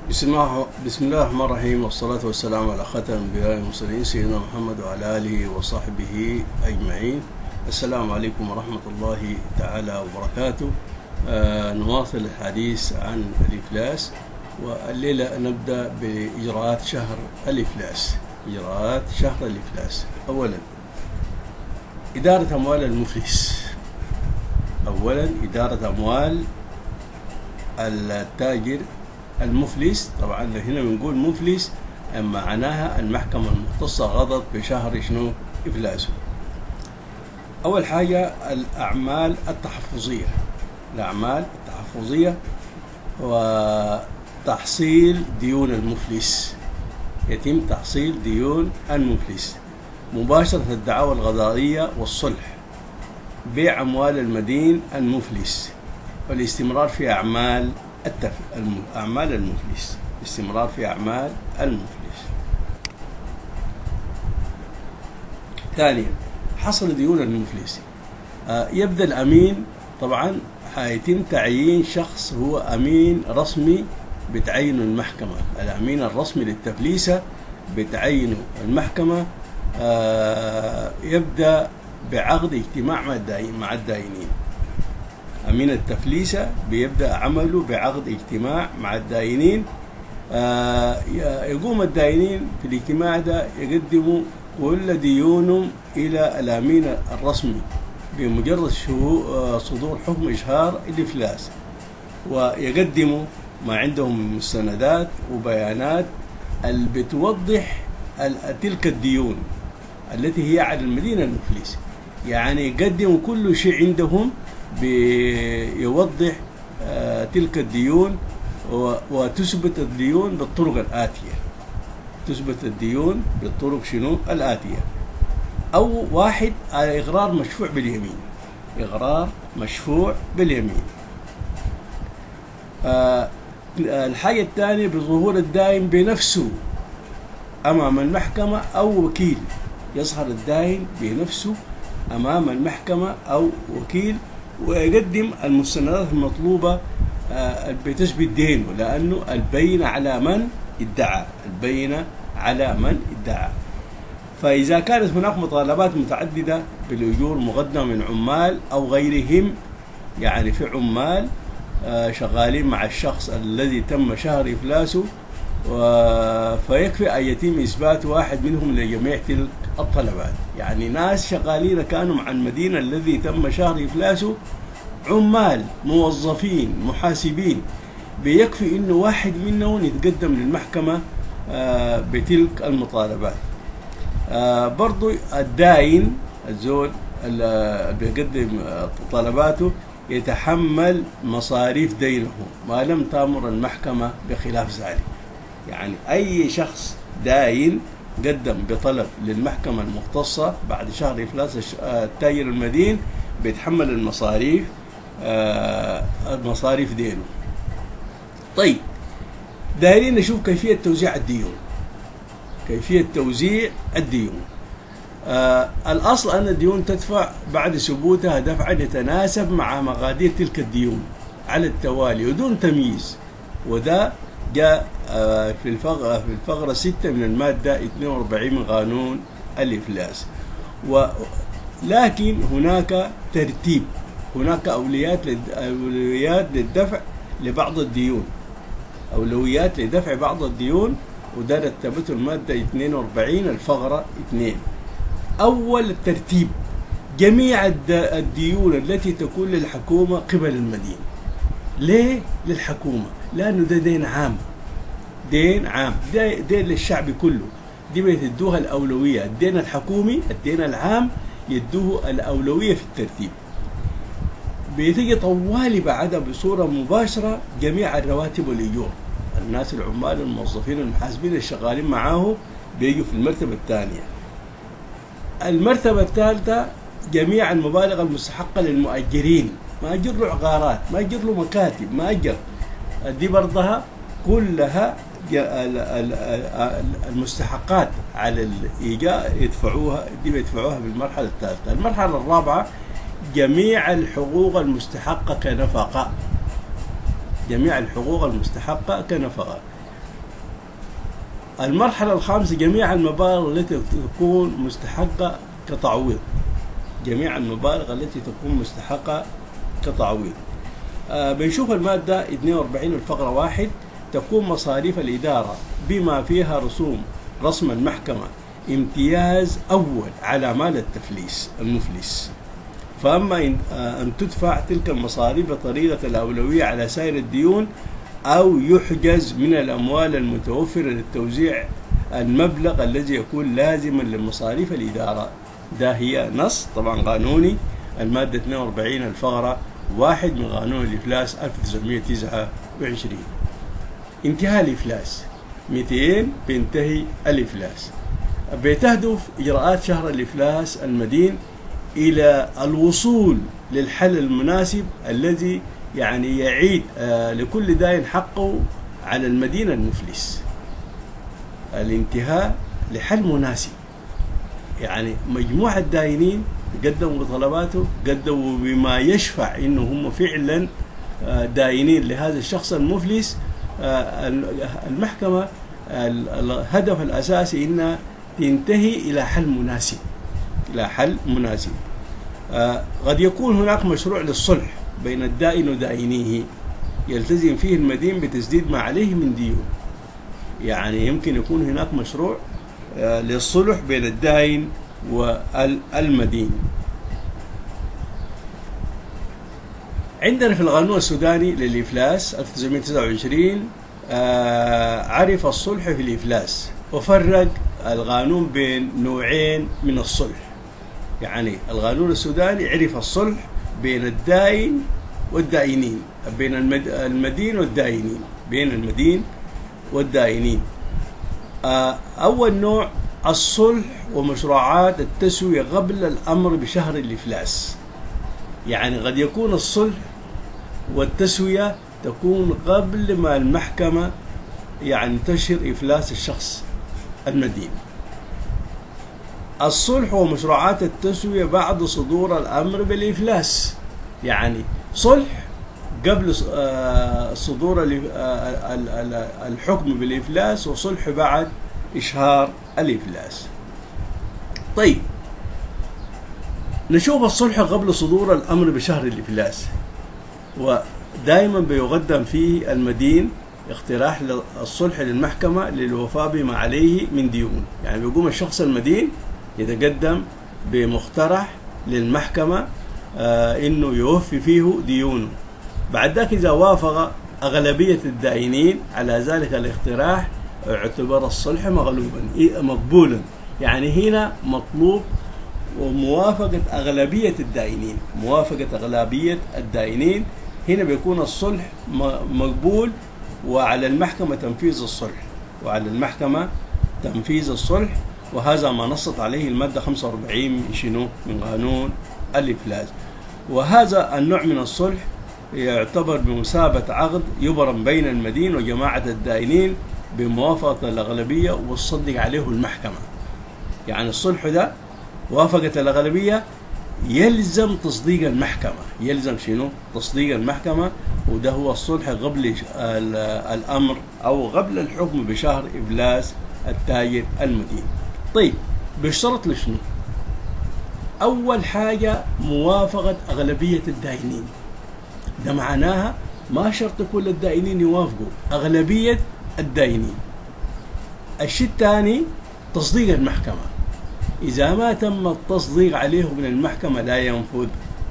بسم الله الرحمن الرحيم، والصلاة والسلام على خاتم الأنبياء والمرسلين سيدنا محمد وعلى آله وصحبه أجمعين. السلام عليكم ورحمة الله تعالى وبركاته. نواصل الحديث عن الإفلاس، والليلة نبدأ بإجراءات شهر الإفلاس. إجراءات شهر الإفلاس: أولا إدارة أموال المفلس. أولا إدارة أموال التاجر المفلس. طبعا هنا بنقول مفلس معناها المحكمة المختصة غضت بشهر شنو إفلاسه. أول حاجة الأعمال التحفظية. الأعمال التحفظية وتحصيل ديون المفلس. يتم تحصيل ديون المفلس، مباشرة الدعاوى القضائية والصلح، بيع أموال المدين المفلس، والاستمرار في أعمال أعمال المفلس. استمرار في أعمال المفلس. ثانيا حصل ديون المفلس. يبدأ الأمين. طبعا حيتم تعيين شخص هو أمين رسمي بتعينه المحكمة. الأمين الرسمي للتفليسة بتعينه المحكمة. يبدأ بعقد اجتماع مع الداينين. أمين التفليسة بيبدأ عمله بعقد اجتماع مع الداينين. يقوم الداينين في الاجتماع ده يقدموا كل ديونهم إلى الأمين الرسمي بمجرد صدور حكم إشهار الإفلاس، ويقدموا ما عندهم مستندات وبيانات اللي بتوضح تلك الديون التي هي على المدينة المفلس. يعني يقدموا كل شيء عندهم بيوضح تلك الديون، وتثبت الديون بالطرق الآتية. تثبت الديون بالطرق شنو الآتية. أو واحد، إقرار مشفوع باليمين. إقرار مشفوع باليمين. الحاجة الثانية بظهور الدائن بنفسه أمام المحكمة أو وكيل. يظهر الدائن بنفسه أمام المحكمة أو وكيل، ويقدم المستندات المطلوبة بتثبت دينه، لأنه البينة على من ادعى. البينة على من ادعى. فإذا كانت هناك مطالبات متعددة بالأجور مقدمة من عمال أو غيرهم، يعني في عمال شغالين مع الشخص الذي تم شهر إفلاسه، فيكفي أن يتم إثبات واحد منهم لجميع تلك الطلبات. يعني ناس شغالين كانوا مع المدينة الذي تم شهر إفلاسه، عمال، موظفين، محاسبين، بيكفي إنه واحد منهم يتقدم للمحكمة بتلك المطالبات. برضو الداين، الزول اللي بيقدم طلباته، يتحمل مصاريف دينه ما لم تأمر المحكمة بخلاف ذلك. يعني أي شخص داين قدم بطلب للمحكمة المختصة بعد شهر إفلاس التاجر المدين بيتحمل المصاريف دينه. طيب، دايرين نشوف كيفية توزيع الديون. كيفية توزيع الديون. الأصل أن الديون تدفع بعد ثبوتها دفعا يتناسب مع مقادير تلك الديون على التوالي ودون تمييز، وده جاء في الفقرة 6 من المادة 42 من قانون الإفلاس. لكن هناك ترتيب، هناك أولويات للدفع لبعض الديون. أولويات لدفع بعض الديون، وده رتبته المادة 42 الفقرة 2. أول الترتيب جميع الديون التي تكون للحكومة قبل المدينة. ليه للحكومة؟ لأنه ده دين عام. دين عام، دين للشعب كله. دي بيدوها الأولوية. الدين الحكومي، الدين العام، يدوه الأولوية في الترتيب. بتيجي طوالي بعدها بصورة مباشرة جميع الرواتب والأجور. الناس العمال الموظفين المحاسبين الشغالين معاه بيجوا في المرتبة الثانية. المرتبة الثالثة جميع المبالغ المستحقة للمؤجرين. مأجر له عقارات، مأجر له مكاتب، مأجر، دي برضها كلها المستحقات على الإيجار يدفعوها. دي بيدفعوها بالمرحلة الثالثة. المرحلة الرابعة جميع الحقوق المستحقة كنفقة. جميع الحقوق المستحقة كنفقة. المرحلة الخامسة جميع المبالغ التي تكون مستحقة كتعويض. جميع المبالغ التي تكون مستحقة كتعويض. بنشوف المادة 42 الفقرة 1 تكون مصاريف الإدارة بما فيها رسم المحكمة امتياز أول على مال المفلس. فأما أن تدفع تلك المصاريف بطريقة الأولوية على سائر الديون أو يحجز من الأموال المتوفرة للتوزيع المبلغ الذي يكون لازما لمصاريف الإدارة. ده هي نص طبعا قانوني المادة 42 الفقرة 1 من قانون الإفلاس 1929. انتهاء الإفلاس 200 بينتهي الإفلاس. بتهدف إجراءات شهر الإفلاس المدين إلى الوصول للحل المناسب الذي يعني يعيد لكل داين حقه على المدين المفلس. الانتهاء لحل مناسب، يعني مجموعة داينين قدموا بطلباته، قدموا بما يشفع إنه هم فعلا داينين لهذا الشخص المفلس. المحكمة الهدف الأساسي إنها تنتهي إلى حل مناسب. قد يكون هناك مشروع للصلح بين الدائن ودائنيه يلتزم فيه المدين بتسديد ما عليه من ديون. يعني يمكن يكون هناك مشروع للصلح بين الدائن والمدين. عندنا في القانون السوداني للإفلاس 1929 عرف الصلح في الإفلاس، وفرق القانون بين نوعين من الصلح. يعني القانون السوداني عرف الصلح بين الدائن والدائنين، بين المدين والدائنين، بين المدين والدائنين. أول نوع الصلح ومشروعات التسوية قبل الأمر بشهر الإفلاس. يعني قد يكون الصلح والتسوية تكون قبل ما المحكمة يعني تشهر إفلاس الشخص المدين. الصلح ومشروعات التسوية بعد صدور الأمر بالإفلاس، يعني صلح قبل صدور الحكم بالإفلاس، وصلح بعد إشهار الإفلاس. طيب نشوف الصلح قبل صدور الأمر بشهر الإفلاس، ودائما بيقدم فيه المدين اقتراح للصلح للمحكمة للوفاء بما عليه من ديون. يعني بيقوم الشخص المدين يتقدم بمقترح للمحكمة إنه يوفي فيه ديونه. بعد ذلك إذا وافق أغلبية الدائنين على ذلك الاقتراح اعتبر الصلح مقبولا. يعني هنا مطلوب وموافقة أغلبية الدائنين، موافقة أغلبية الدائنين. هنا بيكون الصلح مقبول، وعلى المحكمة تنفيذ الصلح. وهذا ما نصت عليه المادة 45 من قانون الإفلاس. وهذا النوع من الصلح يعتبر بمثابة عقد يبرم بين المدين وجماعة الدائنين بموافقة الأغلبية وتصدق عليه المحكمة. يعني الصلح ده وافقت الأغلبية يلزم تصديق المحكمة. يلزم شنو؟ تصديق المحكمة. وده هو الصلح قبل الأمر أو قبل الحكم بشهر إفلاس التاجر المدين. طيب بيشترط لشنو؟ أول حاجة موافقة أغلبية الدائنين. ده معناها ما شرط كل الدائنين يوافقوا، أغلبية الدائنين. الشيء الثاني تصديق المحكمة. إذا ما تم التصديق عليه من المحكمة لا ينفذ.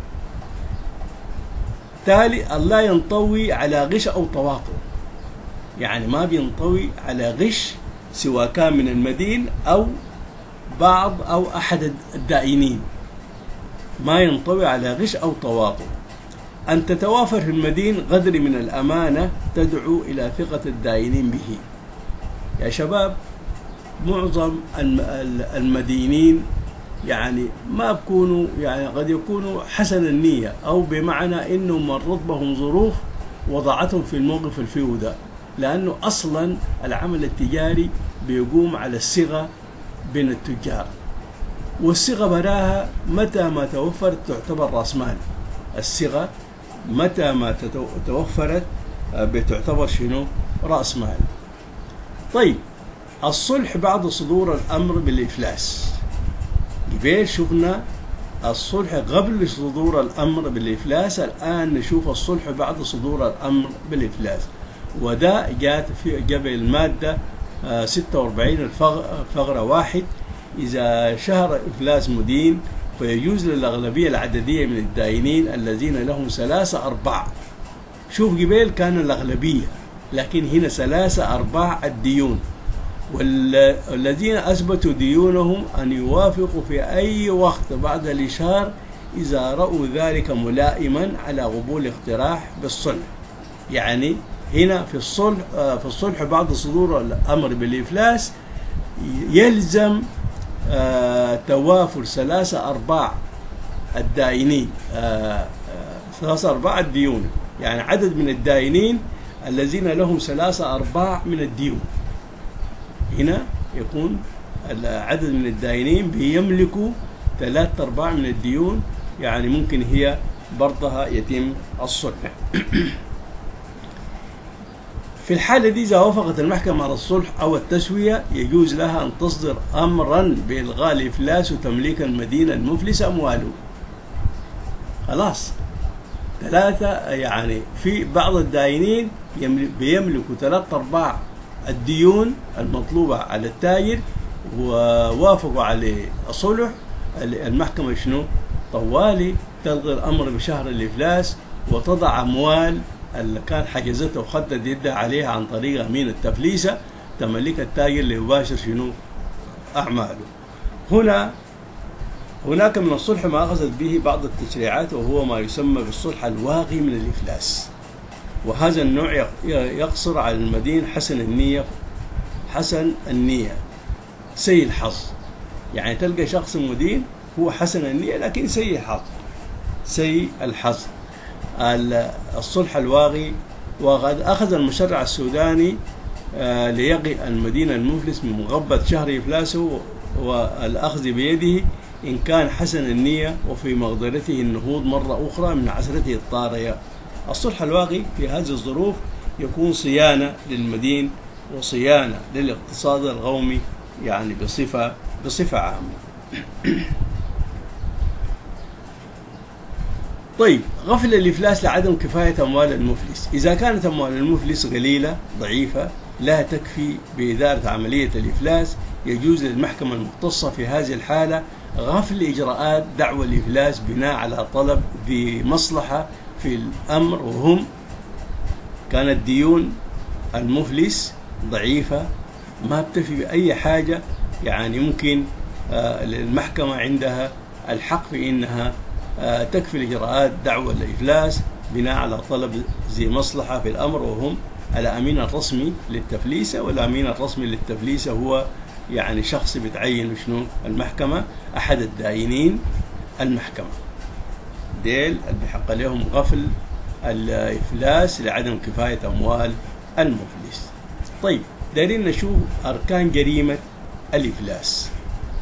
تالي لا ينطوي على غش أو تواطؤ. يعني ما بينطوي على غش سواء كان من المدين أو بعض أو أحد الدائنين، ما ينطوي على غش أو تواطؤ. أن تتوافر في المدين قدر من الأمانة تدعو إلى ثقة الدائنين به. يا شباب معظم المدينين يعني ما بكونوا، يعني قد يكونوا حسن النية، أو بمعنى إنه مرت بهم ظروف وضعتهم في الموقف الفيه ده، لأنه أصلا العمل التجاري بيقوم على الصيغة بين التجار، والصيغة براها متى ما توفرت تعتبر رأس مال. الصيغة متى ما توفرت بتعتبر شنو؟ رأس مال. طيب الصلح بعد صدور الأمر بالإفلاس. قبل شفنا الصلح قبل صدور الأمر بالإفلاس، الآن نشوف الصلح بعد صدور الأمر بالإفلاس. وده جاءت في قبل المادة 46 الفقرة 1: إذا شهر إفلاس مدين فيجوز للأغلبية العددية من الدائنين الذين لهم 3/4. شوف قبل كان الأغلبية، لكن هنا 3/4 الديون، والذين أثبتوا ديونهم أن يوافقوا في أي وقت بعد الإشهار إذا رأوا ذلك ملائما على قبول اقتراح بالصلح. يعني هنا في الصلح بعد صدور الأمر بالإفلاس يلزم توافر 3/4 الدائنين، 3/4 الديون، يعني عدد من الدائنين الذين لهم 3/4 من الديون. هنا يكون العدد من الدائنين بيملكوا 3/4 من الديون، يعني ممكن هي برضها يتم الصلح. في الحالة دي إذا وافقت المحكمة على الصلح أو التسوية يجوز لها أن تصدر أمرا بإلغاء الإفلاس وتمليك المدين المفلس أمواله. خلاص، 3 يعني في بعض الدائنين بيملكوا 3/4 الديون المطلوبة على التاجر، ووافقوا على الصلح. المحكمة شنو؟ طوالي تلغي الأمر بشهر الإفلاس وتضع أموال اللي كان حجزتها وخدت يدها عليها عن طريق أمين التفليسة تملك التاجر ليباشر شنو؟ أعماله. هناك من الصلح ما أخذت به بعض التشريعات، وهو ما يسمى بالصلح الواقي من الإفلاس. وهذا النوع يقصر على المدين حسن النية سيء الحظ. يعني تلقى شخص مدين هو حسن النية لكن سيء الحظ. الصلح الواقي، وقد أخذ المشرع السوداني ليقي المدين المفلس من مغبة شهر إفلاسه والأخذ بيده إن كان حسن النية وفي مقدرته النهوض مرة أخرى من عسرته الطارئة. الصلح الواقي في هذه الظروف يكون صيانة للمدين وصيانة للاقتصاد القومي، يعني بصفة عامة. طيب، غفل الإفلاس لعدم كفاية أموال المفلس. إذا كانت أموال المفلس قليلة ضعيفة لا تكفي بإدارة عملية الإفلاس، يجوز للمحكمة المختصة في هذه الحالة غفل إجراءات دعوى الإفلاس بناء على طلب ذي مصلحة في الأمر، وهم كانت ديون المفلس ضعيفة ما بتفي بأي حاجة، يعني ممكن المحكمة عندها الحق في إنها تكفي إجراءات دعوى الإفلاس بناء على طلب ذي مصلحة في الأمر، وهم الأمين الرسمي للتفليسة. والأمين الرسمي للتفليسة هو يعني شخص بتعين شنو المحكمة، أحد الدائنين المحكمة، ديل اللي بحق لهم غفل الإفلاس لعدم كفاية أموال المفلس. طيب، دايرين نشوف أركان جريمة الإفلاس.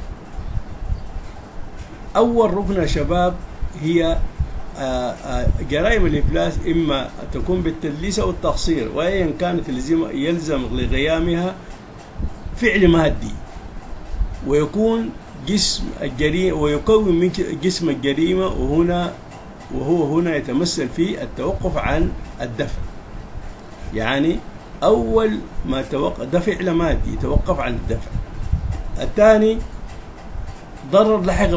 أول ركن يا شباب هي جرائم الإفلاس إما تكون بالتدليس أو التقصير، وأيا كانت يلزم لقيامها فعل مادي، ويكون جسم الجريمة ويكون من جسم الجريمة، وهو هنا يتمثل في التوقف عن الدفع. يعني أول ما ده فعل مادي يتوقف عن الدفع. الثاني ضرر لحق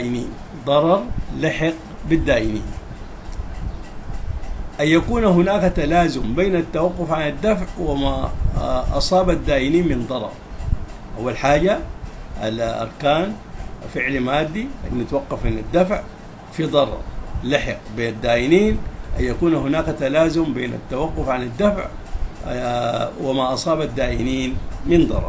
بالدائنين، أن يكون هناك تلازم بين التوقف عن الدفع وما أصاب الدائنين من ضرر. أول حاجة الأركان فعل مادي أن يتوقف عن الدفع، في ضرر لحق بالدائنين، أن يكون هناك تلازم بين التوقف عن الدفع وما أصاب الدائنين من ضرر.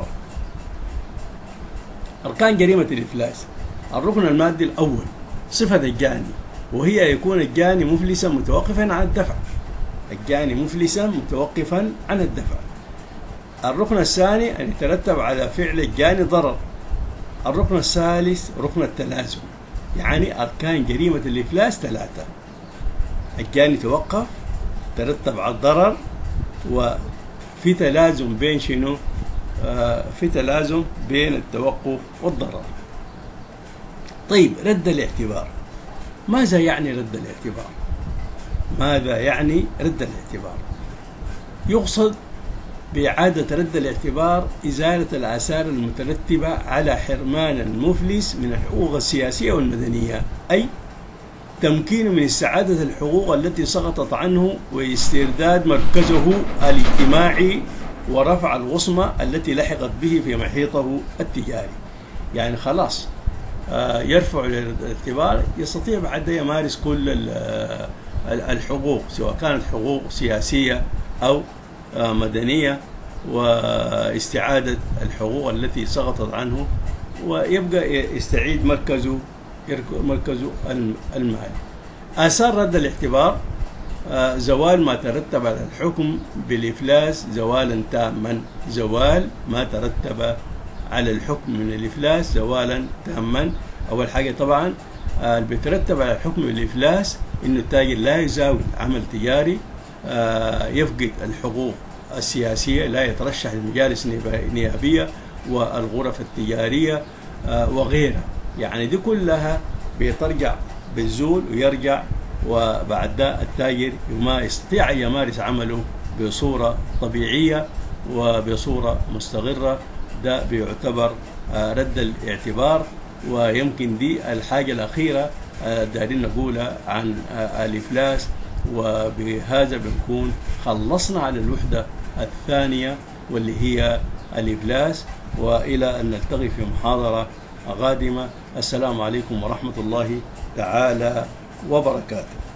أركان جريمة الإفلاس: الركن المادي الأول صفة الجاني، وهي يكون الجاني مفلسا متوقفا عن الدفع. الركن الثاني أن يترتب على فعل الجاني ضرر. الركن الثالث ركن التلازم، يعني أركان جريمة الإفلاس 3: الجاني توقف، ترتب على الضرر، وفي تلازم بين شنو؟ في تلازم بين التوقف والضرر. طيب رد الاعتبار، ماذا يعني رد الاعتبار؟ ماذا يعني رد الاعتبار؟ يقصد بإعادة رد الاعتبار إزالة الآثار المترتبة على حرمان المفلس من الحقوق السياسية والمدنية، أي تمكينه من استعادة الحقوق التي سقطت عنه واسترداد مركزه الاجتماعي ورفع الوصمة التي لحقت به في محيطه التجاري. يعني خلاص يرفع الاعتبار، يستطيع بعد يمارس كل الحقوق، سواء كانت حقوق سياسية أو مدنية، واستعادة الحقوق التي سقطت عنه، ويبقى يستعيد مركزه المالي. آثار رد الاعتبار: زوال ما ترتب على الحكم بالإفلاس زوالا تاما. زوال ما ترتب على الحكم من الإفلاس زوالا تاما. أول حاجة طبعا اللي بيترتب على الحكم بالإفلاس إنه التاجر لا يزاول عمل تجاري، يفقد الحقوق السياسية، لا يترشح للمجالس النيابية والغرف التجارية وغيرها. يعني دي كلها بترجع بالزول ويرجع، وبعد ده التاجر ما يستطيع أن يمارس عمله بصورة طبيعية وبصورة مستقرة. ده بيعتبر رد الاعتبار. ويمكن دي الحاجة الأخيرة دارين نقولها عن الإفلاس، وبهذا بنكون خلصنا على الوحدة الثانية واللي هي الإفلاس. وإلى أن نلتقي في محاضرة قادمة. السلام عليكم ورحمة الله تعالى وبركاته.